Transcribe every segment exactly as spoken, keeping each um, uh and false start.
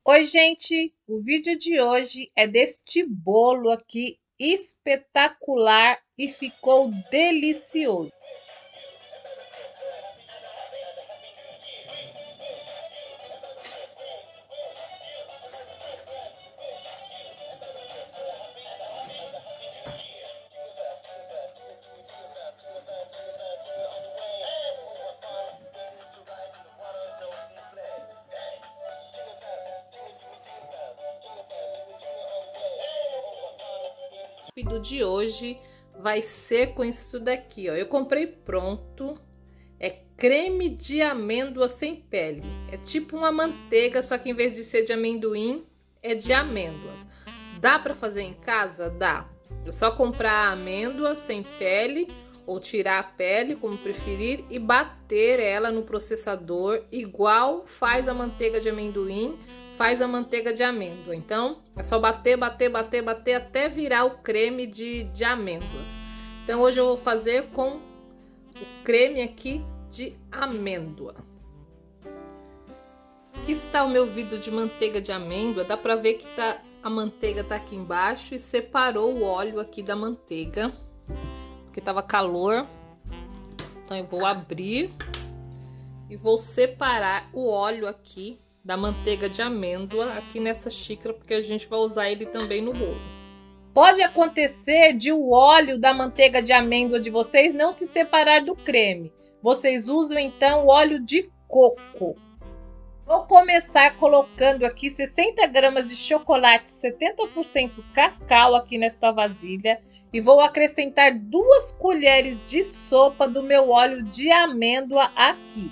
Oi, gente! O vídeo de hoje é deste bolo aqui espetacular e ficou delicioso. Rápido de hoje vai ser com isso daqui, ó. Eu comprei pronto. É creme de amêndoa sem pele. É tipo uma manteiga, só que em vez de ser de amendoim, é de amêndoas. Dá para fazer em casa? Dá. É só comprar a amêndoa sem pele ou tirar a pele, como preferir, e bater ela no processador igual faz a manteiga de amendoim, faz a manteiga de amêndoa. Então, é só bater, bater, bater, bater até virar o creme de, de amêndoas. Então, hoje eu vou fazer com o creme aqui de amêndoa. Aqui está o meu vidro de manteiga de amêndoa. Dá pra ver que tá, a manteiga tá aqui embaixo e separou o óleo aqui da manteiga, porque tava calor. Então eu vou abrir e vou separar o óleo aqui da manteiga de amêndoa aqui nessa xícara, porque a gente vai usar ele também no bolo. Pode acontecer de o óleo da manteiga de amêndoa de vocês não se separar do creme. Vocês usam então o óleo de coco. Vou começar colocando aqui sessenta gramas de chocolate setenta por cento cacau aqui nesta vasilha e vou acrescentar duas colheres de sopa do meu óleo de amêndoa aqui.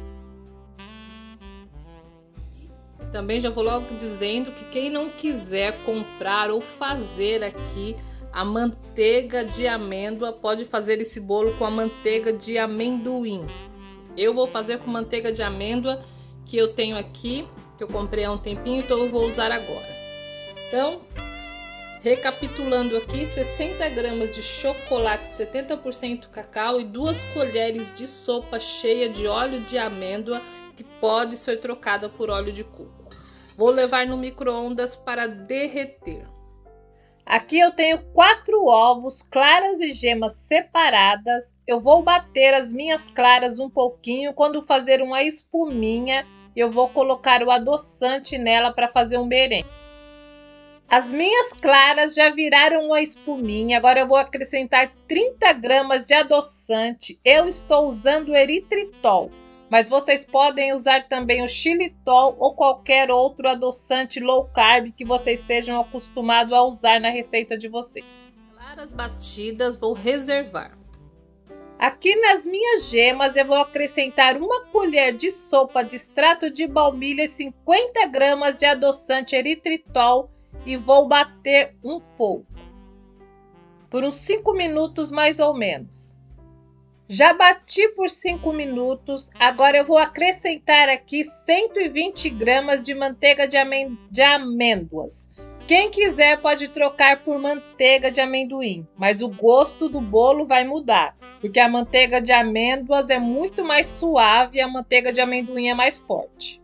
Também já vou logo dizendo que quem não quiser comprar ou fazer aqui a manteiga de amêndoa, pode fazer esse bolo com a manteiga de amendoim. Eu vou fazer com manteiga de amêndoa que eu tenho aqui, que eu comprei há um tempinho, então eu vou usar agora. Então, recapitulando aqui, sessenta gramas de chocolate setenta por cento cacau e duas colheres de sopa cheia de óleo de amêndoa, que pode ser trocada por óleo de coco. Vou levar no micro-ondas para derreter. Aqui eu tenho quatro ovos, claras e gemas separadas. Eu vou bater as minhas claras um pouquinho. Quando fazer uma espuminha, eu vou colocar o adoçante nela para fazer um merengue. As minhas claras já viraram uma espuminha. Agora eu vou acrescentar trinta gramas de adoçante. Eu estou usando o eritritol, mas vocês podem usar também o xilitol ou qualquer outro adoçante low carb que vocês sejam acostumados a usar na receita de vocês. Claras batidas vou reservar. Aqui nas minhas gemas eu vou acrescentar uma colher de sopa de extrato de baunilha e cinquenta gramas de adoçante eritritol e vou bater um pouco, por uns cinco minutos mais ou menos. Já bati por cinco minutos, agora eu vou acrescentar aqui cento e vinte gramas de manteiga de, amê de amêndoas. Quem quiser pode trocar por manteiga de amendoim, mas o gosto do bolo vai mudar, porque a manteiga de amêndoas é muito mais suave e a manteiga de amendoim é mais forte.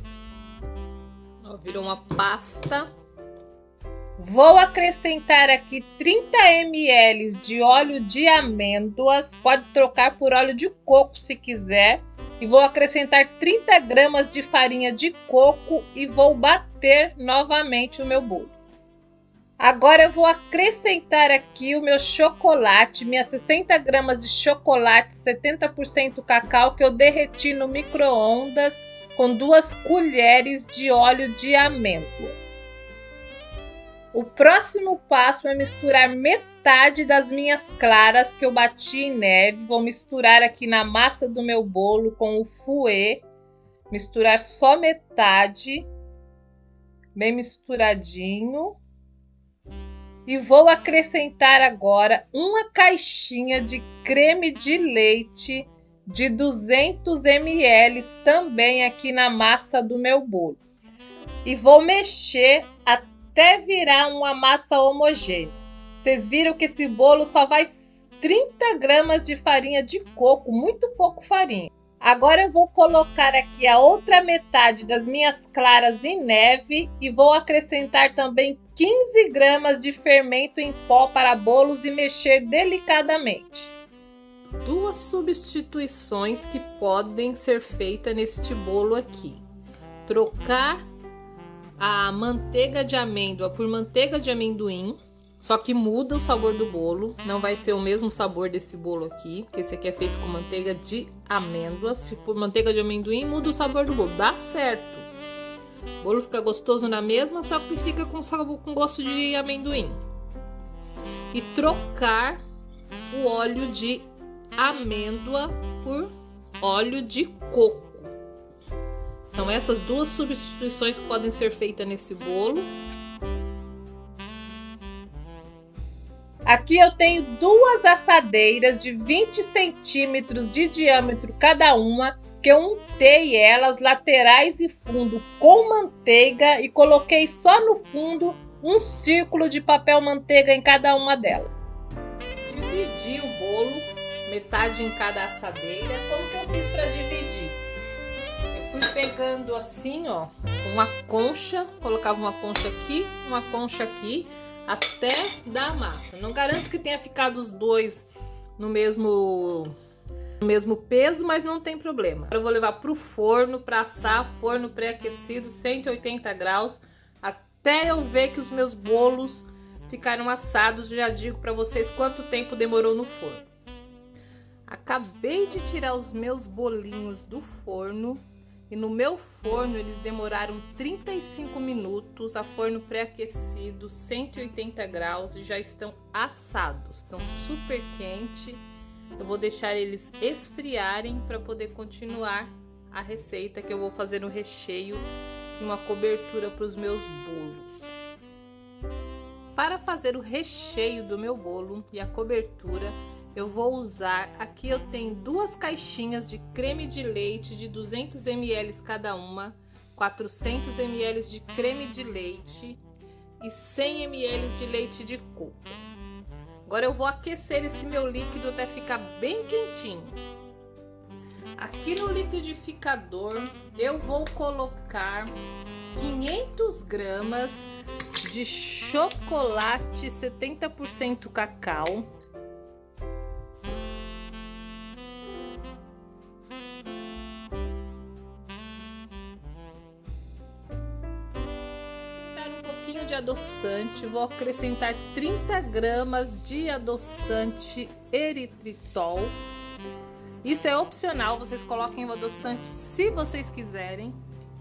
Ó, virou uma pasta. Vou acrescentar aqui trinta mililitros de óleo de amêndoas, pode trocar por óleo de coco se quiser. E vou acrescentar trinta gramas de farinha de coco e vou bater novamente o meu bolo. Agora eu vou acrescentar aqui o meu chocolate, minhas sessenta gramas de chocolate setenta por cento cacau que eu derreti no micro-ondas com duas colheres de óleo de amêndoas. O próximo passo é misturar metade das minhas claras que eu bati em neve. Vou misturar aqui na massa do meu bolo com o fouet. Misturar só metade, bem misturadinho. E vou acrescentar agora uma caixinha de creme de leite de duzentos mililitros também aqui na massa do meu bolo. E vou mexer até até virar uma massa homogênea. Vocês viram que esse bolo só vai trinta gramas de farinha de coco, muito pouco farinha. Agora eu vou colocar aqui a outra metade das minhas claras em neve e vou acrescentar também quinze gramas de fermento em pó para bolos e mexer delicadamente. Duas substituições que podem ser feitas neste bolo aqui. Trocar a manteiga de amêndoa por manteiga de amendoim, só que muda o sabor do bolo, não vai ser o mesmo sabor desse bolo aqui, porque esse aqui é feito com manteiga de amêndoa. Se for manteiga de amendoim, muda o sabor do bolo, dá certo. O bolo fica gostoso na mesma, só que fica com sabor, com gosto de amendoim. E trocar o óleo de amêndoa por óleo de coco. São essas duas substituições que podem ser feitas nesse bolo. Aqui eu tenho duas assadeiras de vinte centímetros de diâmetro cada uma, que eu untei elas laterais e fundo com manteiga e coloquei só no fundo um círculo de papel manteiga em cada uma delas. Dividi o bolo, metade em cada assadeira. Como que eu fiz para dividir? Eu fui pegando assim, ó, uma concha, colocava uma concha aqui, uma concha aqui, até dar a massa. Não garanto que tenha ficado os dois no mesmo, no mesmo peso, mas não tem problema. Eu vou levar para o forno para assar, forno pré-aquecido, cento e oitenta graus, até eu ver que os meus bolos ficaram assados. Já digo para vocês quanto tempo demorou no forno. Acabei de tirar os meus bolinhos do forno. E no meu forno eles demoraram trinta e cinco minutos, a forno pré-aquecido, cento e oitenta graus, e já estão assados, estão super quentes. Eu vou deixar eles esfriarem para poder continuar a receita, que eu vou fazer um recheio e uma cobertura para os meus bolos. Para fazer o recheio do meu bolo e a cobertura, eu vou usar, aqui eu tenho duas caixinhas de creme de leite de duzentos mililitros cada uma, quatrocentos mililitros de creme de leite e cem mililitros de leite de coco. Agora eu vou aquecer esse meu líquido até ficar bem quentinho. Aqui no liquidificador eu vou colocar quinhentas gramas de chocolate setenta por cento cacau. De adoçante, vou acrescentar trinta gramas de adoçante eritritol. Isso é opcional, vocês coloquem o adoçante se vocês quiserem.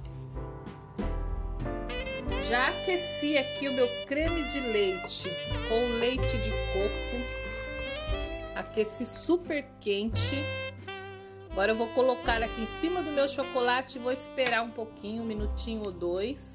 Já aqueci aqui o meu creme de leite com leite de coco. Aqueci super quente. Agora eu vou colocar aqui em cima do meu chocolate e vou esperar um pouquinho, um minutinho ou dois.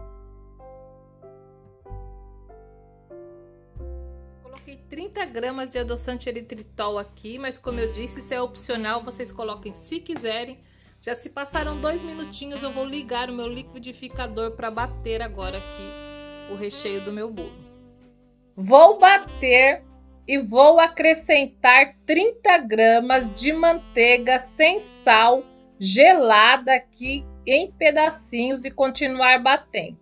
Coloquei trinta gramas de adoçante eritritol aqui, mas como eu disse, isso é opcional, vocês coloquem se quiserem. Já se passaram dois minutinhos, eu vou ligar o meu liquidificador para bater agora aqui o recheio do meu bolo. Vou bater e vou acrescentar trinta gramas de manteiga sem sal, gelada aqui em pedacinhos, e continuar batendo.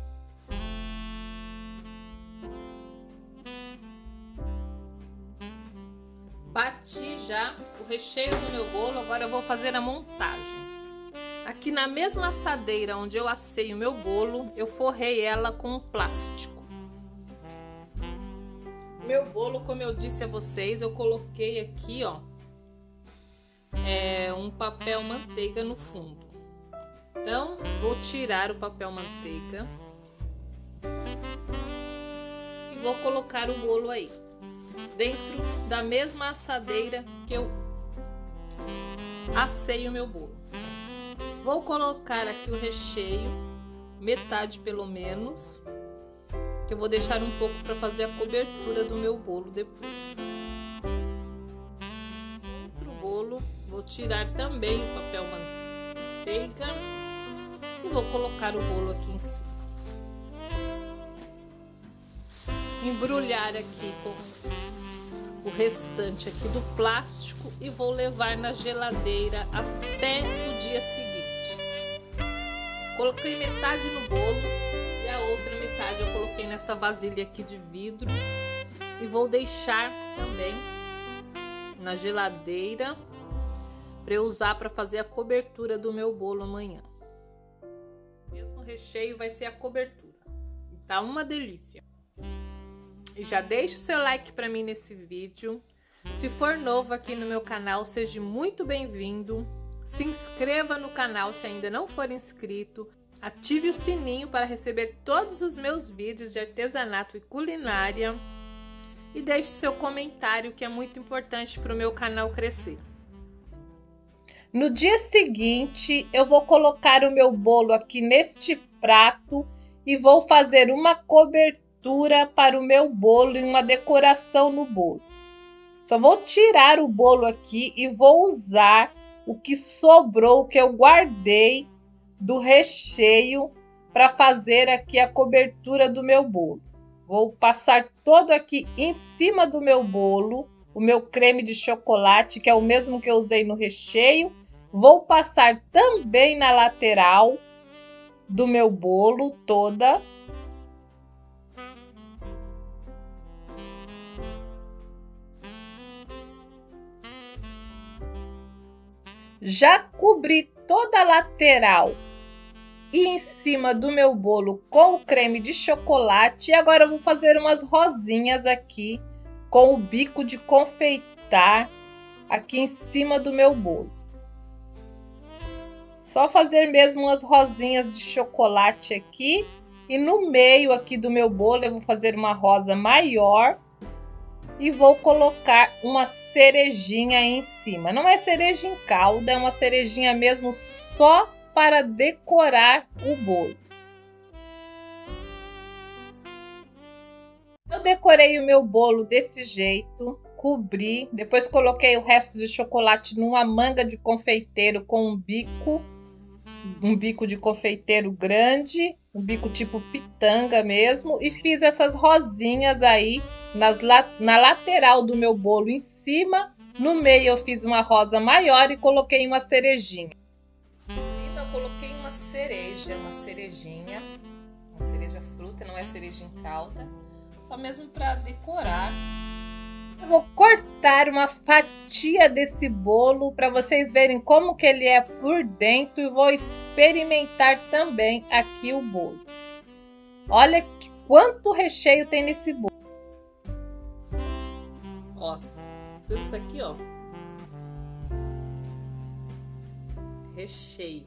Bati já o recheio do meu bolo, agora eu vou fazer a montagem. Aqui na mesma assadeira onde eu assei o meu bolo, eu forrei ela com plástico. Meu bolo, como eu disse a vocês, eu coloquei aqui, ó, é, um papel manteiga no fundo. Então, vou tirar o papel manteiga e vou colocar o bolo aí, dentro da mesma assadeira que eu assei o meu bolo. Vou colocar aqui o recheio, metade pelo menos, que eu vou deixar um pouco para fazer a cobertura do meu bolo depois. Outro bolo, vou tirar também o papel manteiga e vou colocar o bolo aqui em cima. Embrulhar aqui com o restante aqui do plástico e vou levar na geladeira até o dia seguinte. Coloquei metade no bolo e a outra metade eu coloquei nesta vasilha aqui de vidro e vou deixar também na geladeira para eu usar para fazer a cobertura do meu bolo amanhã. O mesmo recheio vai ser a cobertura. Tá uma delícia. E já deixa o seu like para mim nesse vídeo. Se for novo aqui no meu canal, seja muito bem-vindo. Se inscreva no canal se ainda não for inscrito. Ative o sininho para receber todos os meus vídeos de artesanato e culinária. E deixe seu comentário, que é muito importante para o meu canal crescer. No dia seguinte, eu vou colocar o meu bolo aqui neste prato e vou fazer uma cobertura para o meu bolo e uma decoração no bolo. Só vou tirar o bolo aqui e vou usar o que sobrou, o que eu guardei do recheio para fazer aqui a cobertura do meu bolo. Vou passar todo aqui em cima do meu bolo, o meu creme de chocolate, que é o mesmo que eu usei no recheio. Vou passar também na lateral do meu bolo toda. Já cobri toda a lateral e em cima do meu bolo com o creme de chocolate. E agora eu vou fazer umas rosinhas aqui com o bico de confeitar aqui em cima do meu bolo. Só fazer mesmo umas rosinhas de chocolate aqui. E no meio aqui do meu bolo eu vou fazer uma rosa maior. E vou colocar uma cerejinha aí em cima. Não é cereja em calda, é uma cerejinha mesmo só para decorar o bolo. Eu decorei o meu bolo desse jeito, cobri, depois coloquei o resto de chocolate numa manga de confeiteiro com um bico, um bico de confeiteiro grande, um bico tipo pitanga mesmo, e fiz essas rosinhas aí nas, na lateral do meu bolo em cima. No meio eu fiz uma rosa maior e coloquei uma cerejinha. Em cima eu coloquei uma cereja, uma cerejinha, uma cereja fruta, não é cereja em calda, só mesmo para decorar. Eu vou cortar uma fatia desse bolo para vocês verem como que ele é por dentro e vou experimentar também aqui o bolo. Olha quanto recheio tem nesse bolo. Ó, tudo isso aqui, ó, recheio.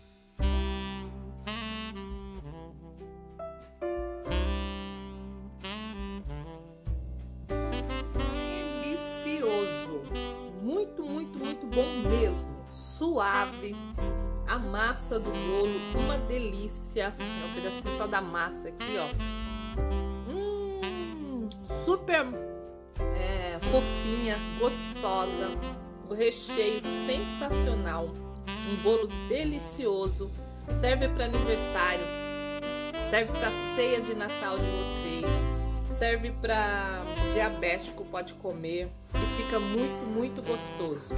Delicioso, muito, muito, muito bom mesmo, suave. A massa do bolo, uma delícia. É um pedacinho só da massa aqui, ó. Hum, super É, fofinha, gostosa, o recheio sensacional, um bolo delicioso, serve para aniversário, serve para ceia de Natal de vocês, serve para diabético, pode comer e fica muito, muito gostoso.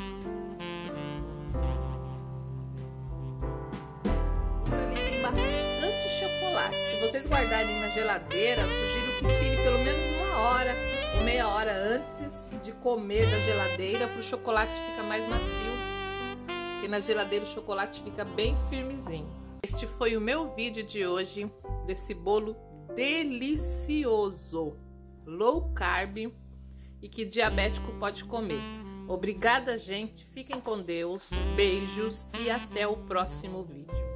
Ali tem bastante chocolate, se vocês guardarem na geladeira, sugiro que tire pelo menos uma hora ou meia hora antes de comer da geladeira, para o chocolate ficar mais macio, porque na geladeira o chocolate fica bem firmezinho. Este foi o meu vídeo de hoje, desse bolo delicioso, low carb e que diabético pode comer. Obrigada, gente, fiquem com Deus, beijos e até o próximo vídeo.